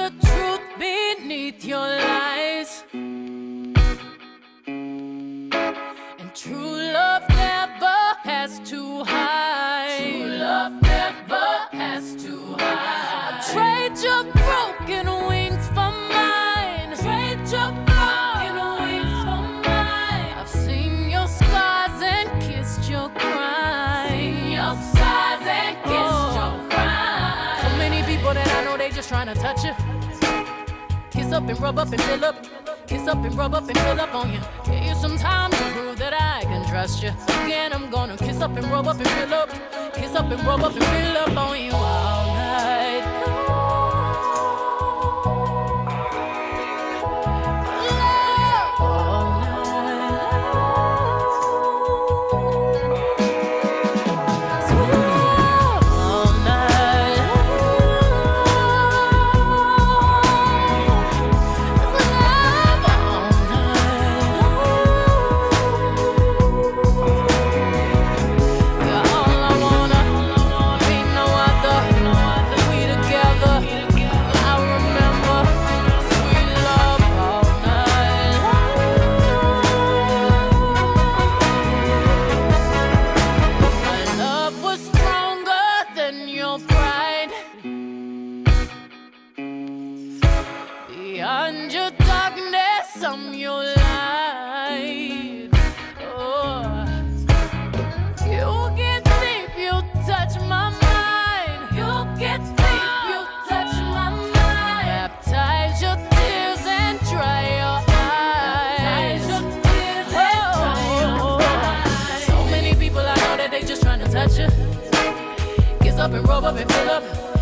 the truth beneath your lies. And true love never has to hide. True love never has to hide. I'll trade your broken wings for mine. Trade your broken wings for mine. I've seen your scars and kissed your crime. Seen your scars and kissed your crime. So many people that I know, they just trying to touch you. Kiss up and rub up and fill up. Kiss up and rub up and fill up on you. Give you some time to prove that I can trust you. Again, I'm gonna kiss up and rub up and fill up. Kiss up and rub up and fill up on you all night love all night. Sweet love all night. Love all night. You're all I wanna. Ain't no other. We together. I remember sweet love all night. My love was stronger than your pride. Beyond your darkness, I'm your light. Oh, you get deep, you touch my mind. You get deep, you touch my mind. Baptize your tears and dry your eyes. So many people I know that they just trying to touch you. Kiss up and rub up and fill up.